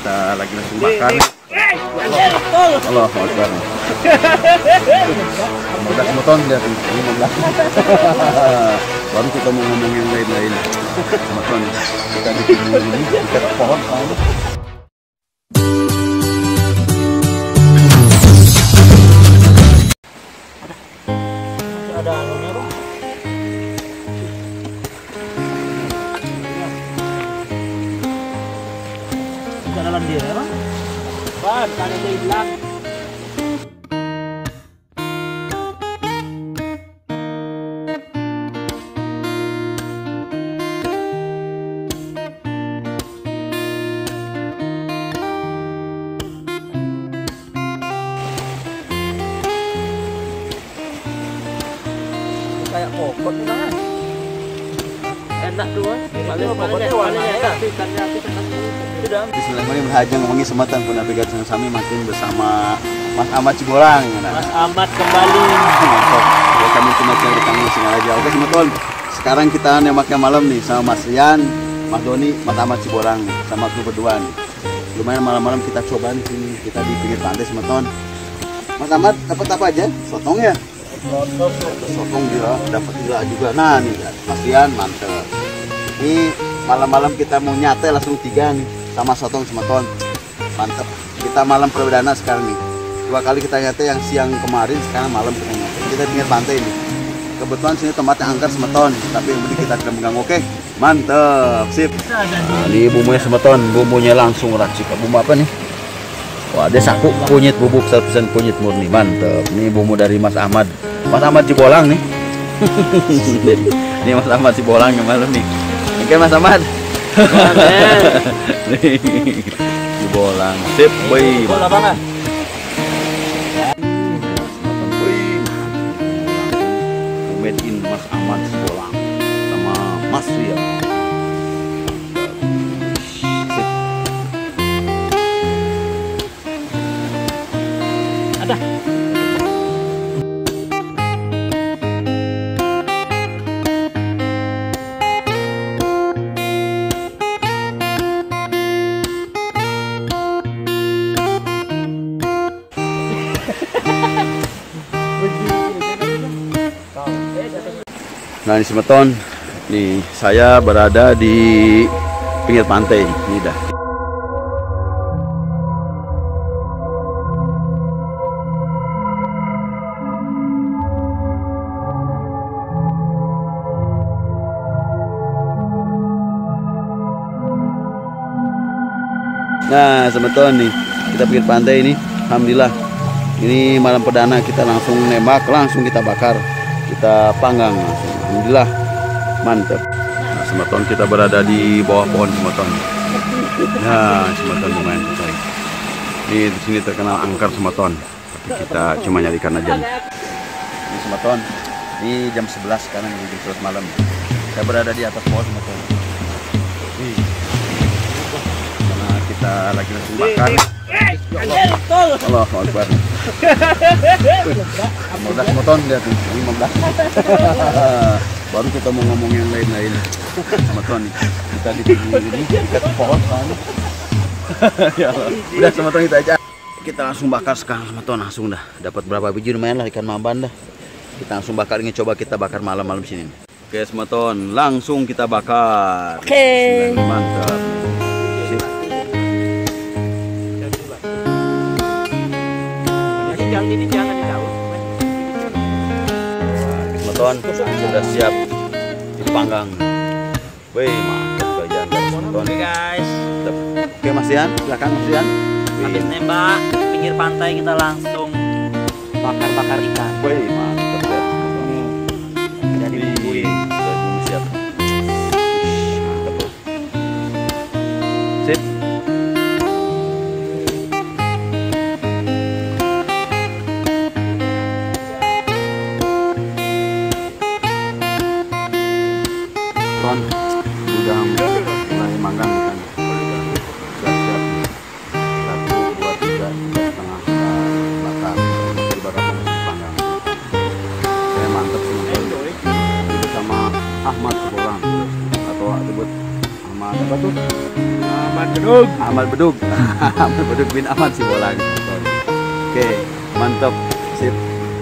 kita lagi langsung bakar. Allah Akbar. Udah semeton lihat ini 15. Baru kita mau ngomong yang lain-lain. Semeton kita di sini dekat pohon. Ada anunya bang. Jalan dia bang. Bang, ada di hilang. Kayak kokot nih kan. Enak dua. Bismillahirrahmanirrahim. Berhaja ngomongin sematan pun navigator yang sami makin bersama Mas Ahmad Ciborang. Mas Ahmad kembali. Ya, kami cuma cari tanggung sengaja. Oke teman-teman. Sekarang kita nembaknya malam nih sama Mas Rian, Mas Doni, Mas Ahmad Ciborang sama kru berdua nih. Lumayan malam-malam kita coba nih sini. Kita di pinggir pantai teman-teman. Mas Ahmad dapat apa aja? Sotong ya? Sotong dia dapat gila juga. Nah nih Mas Rian mantep. Ini malam-malam kita mau nyate langsung 3 nih sama sotong semeton. Mantep. Kita malam perdana sekarang nih. 2 kali kita nyate, yang siang kemarin, sekarang malam kita nyate. Kita pinggir pantai nih. Kebetulan sini tempatnya angker semeton, tapi yang penting kita tidak mengganggu. Oke, mantep, sip. Nah, ini bumbunya semeton, bumbunya langsung racik. Bumbu apa nih? Wah, dia saku kunyit, bubuk 100% kunyit murni, mantep. Ini bumbu dari Mas Ahmad Cibolang nih. Ini Mas Ahmad Cibolang yang malam nih. Oke Mas Ahmad. Nih, Cibolang, sip, boy. Bola mana? Made in Mas Ahmad Cibolang sama Mas Rian. Sip. Ada. Nah ini semeton, nih saya berada di pinggir pantai, ini dah. Nah semeton nih, kita pinggir pantai ini, alhamdulillah. Ini malam perdana kita langsung nembak, langsung kita bakar, kita panggang langsung. Alhamdulillah, mantap. Nah, semeton kita berada di bawah pohon semeton. Nah, semeton lumayan besar. Ini di sini terkenal angker semeton. Tapi kita cuma nyarikan aja nih. Ini semeton. Ini jam 11 sekarang, jam 11 malam. Saya berada di atas pohon semeton. Karena kita lagi langsung bakar. Allah Akbar. Udah semeton lihat nih, 15. Baru kita mau ngomong yang lain-lain. Semeton nih. Kita di sini dekat pohon soalnya. Ya Allah. Udah semeton kita aja. Kita langsung bakar sekarang semeton, langsung dah. Dapat berapa biji lumayan lah ikan mamban dah. Kita langsung bakar, ini coba kita bakar malam-malam sini. Oke semeton, langsung kita bakar. Oke. Mantap. Yang ini jangan di daun. Semeton sudah siap dipanggang. Wih, mantap gajian dari semeton. Oke guys. Oke Mas Ian, silakan Mas Ian. Habis nembak pinggir pantai kita langsung bakar-bakar ikan. Wih, mantap ya. Jadi Wih, sudah siap. Mantap. Sip. Sudah mulai manggang ikan. Sudah siap. 1, 2, 3, 3,5 kita bakar. Dibakar sampai panggang. Bedug. Ahmad Bedug. Ahmad Bedug bin Ahmad Sibolang. Oke, mantap. Sip.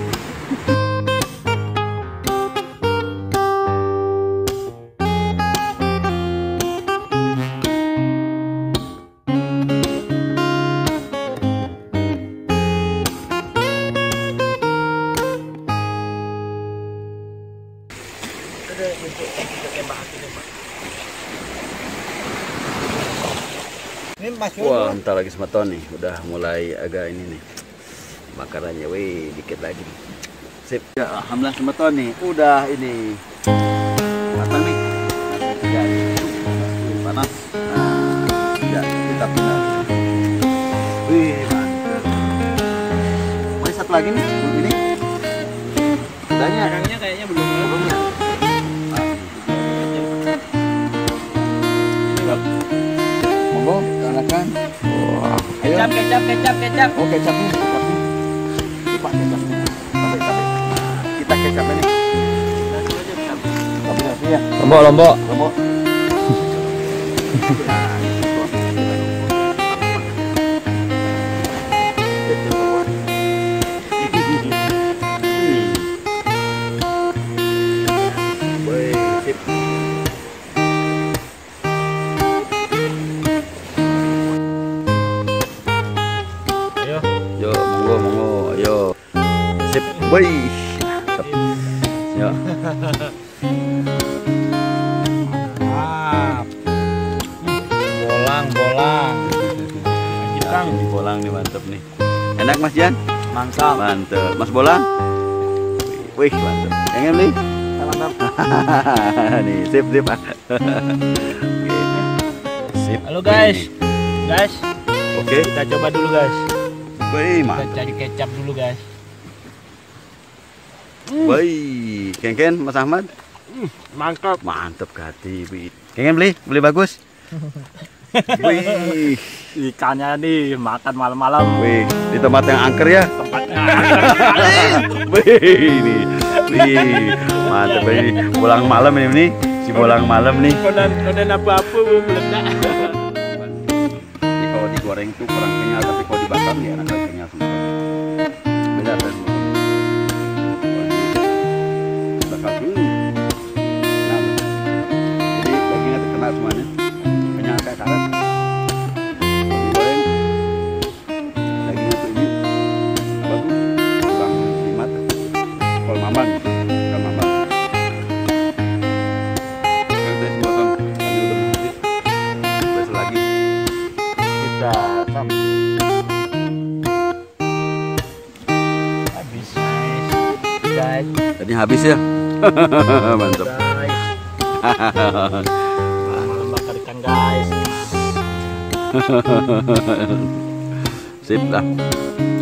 Ini Mas Wah, entar lagi semeton nih. Udah mulai agak ini nih. Bakarannya, wih, dikit lagi. Sip. Ya, alhamdulillah semeton nih. Udah ini. Matang nih. Ya, panas. Ya, kita pindah. Wih, mantap. Masih satu lagi nih. Ini. Udahnya. Orangnya kayaknya belum. Monggo, silakan. Wah, ayo. Kecap. Oh, kecapnya. Lupa kecapnya. Sampai. Kita kecapnya nih. Kombinasi ya. Lombok. Lombok. Yo, monggo, ayo. Sip, wih. Mantap. Yo. Bolang. Kang, bolang nih mantap nih. Enak Mas Jan? Mantap. Mantap. Mas Bolang? Wih, mantap. Pengen beli? Mantap. Nih, sip. Oke. Sip. Halo guys. Oke. Kita coba dulu guys. Wih, Kita mantap. cari kecap dulu guys. Wih, Ken Mas Ahmad? Mantap. Mantap kati. Wih. Ken beli bagus. Wih, Ikannya nih makan malam-malam. wih, di tempat yang angker ya. Tempatnya. Wih, ini. Wih, mantap ini. Bolang malam ini nih. Si bolang malam nih. Udah apa-apa meledak. Jadi kalau digoreng tuh kurang kenyal, tapi kalau dibakar ya enak kenyal semua. Beda kan? Bakar dulu. Nah, jadi dagingnya tuh kena semuanya. Kenyal kayak karet. Kalau digoreng, dagingnya tuh ini apa tuh? Kurang nikmat. Kalau mamang, bukan mamang. Oke, udah semua kan. Kami udah habis. Besok lagi. Kita habis guys. Tadi habis ya. Mantap. Malam bakar ikan guys. Sip lah.